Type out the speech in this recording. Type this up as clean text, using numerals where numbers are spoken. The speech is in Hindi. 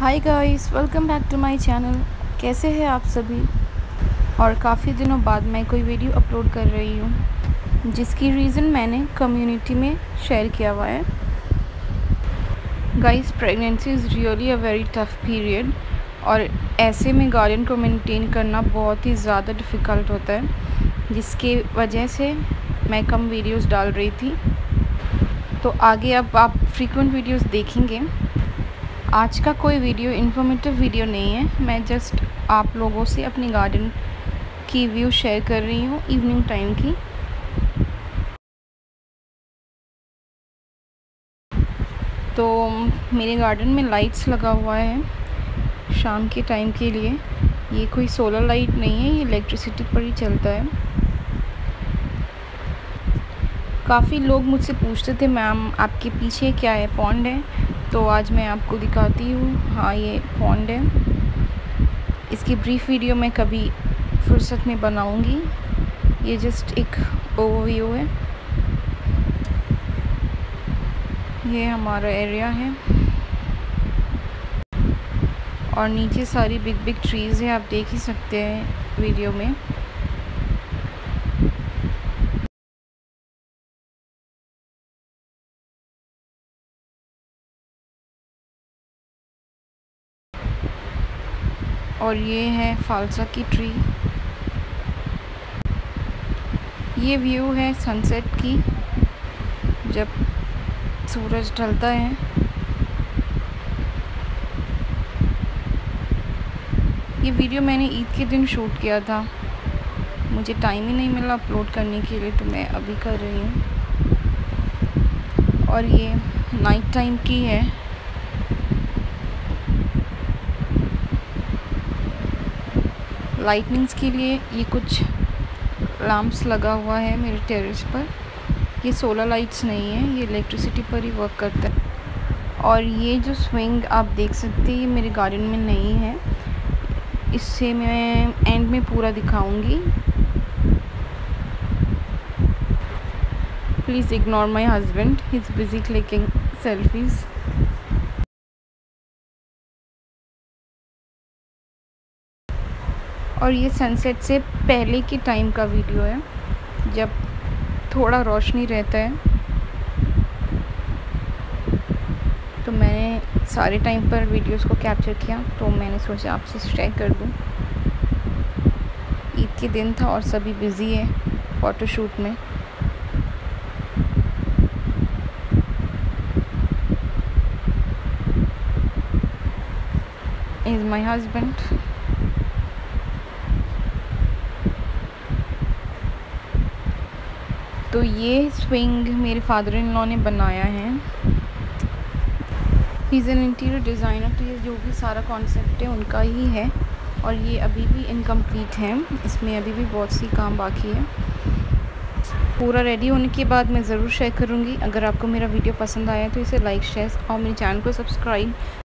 Hi guys, welcome back to my channel. कैसे हैं आप सभी। और काफ़ी दिनों बाद मैं कोई वीडियो अपलोड कर रही हूँ, जिसकी रीज़न मैंने कम्युनिटी में शेयर किया हुआ है। Guys, pregnancy is really a very tough period और ऐसे में गार्डन को मेंटेन करना बहुत ही ज़्यादा डिफ़िकल्ट होता है, जिसकी वजह से मैं कम वीडियोस डाल रही थी। तो आगे अब आप फ्रीक्वेंट वीडियोस देखेंगे। आज का कोई वीडियो इन्फॉर्मेटिव वीडियो नहीं है, मैं जस्ट आप लोगों से अपनी गार्डन की व्यू शेयर कर रही हूँ इवनिंग टाइम की। तो मेरे गार्डन में लाइट्स लगा हुआ है शाम के टाइम के लिए। ये कोई सोलर लाइट नहीं है, ये इलेक्ट्रिसिटी पर ही चलता है। काफ़ी लोग मुझसे पूछते थे, मैम आपके पीछे क्या है, पॉन्ड है? तो आज मैं आपको दिखाती हूँ। हाँ, ये पॉन्ड है। इसकी ब्रीफ वीडियो मैं कभी फुर्सत में बनाऊँगी। ये जस्ट एक ओवरव्यू है। ये हमारा एरिया है और नीचे सारी बिग बिग ट्रीज़ है, आप देख ही सकते हैं वीडियो में। और ये है फालसा की ट्री। ये व्यू है सनसेट की, जब सूरज ढलता है। ये वीडियो मैंने ईद के दिन शूट किया था, मुझे टाइम ही नहीं मिला अपलोड करने के लिए, तो मैं अभी कर रही हूँ। और ये नाइट टाइम की है। लाइटनिंग्स के लिए ये कुछ लैंप्स लगा हुआ है मेरे टेरेस पर। ये सोलर लाइट्स नहीं है, ये इलेक्ट्रिसिटी पर ही वर्क करता है। और ये जो स्विंग आप देख सकते हैं, ये मेरे गार्डन में नहीं है, इससे मैं एंड में पूरा दिखाऊंगी। Please ignore my husband, he is busy clicking selfies. और ये सनसेट से पहले के टाइम का वीडियो है, जब थोड़ा रोशनी रहता है। तो मैंने सारे टाइम पर वीडियोस को कैप्चर किया, तो मैंने सोचा आपसे शेयर कर दूं। ईद के दिन था और सभी बिज़ी है फ़ोटोशूट में। Is my husband. तो ये स्विंग मेरे फादर इन लॉ ने बनाया है। He is an interior designer, तो ये जो भी सारा कॉन्सेप्ट है उनका ही है। और ये अभी भी इनकम्प्लीट है, इसमें अभी भी बहुत सी काम बाकी है। पूरा रेडी होने के बाद मैं ज़रूर शेयर करूँगी। अगर आपको मेरा वीडियो पसंद आया तो इसे लाइक, शेयर और मेरे चैनल को सब्सक्राइब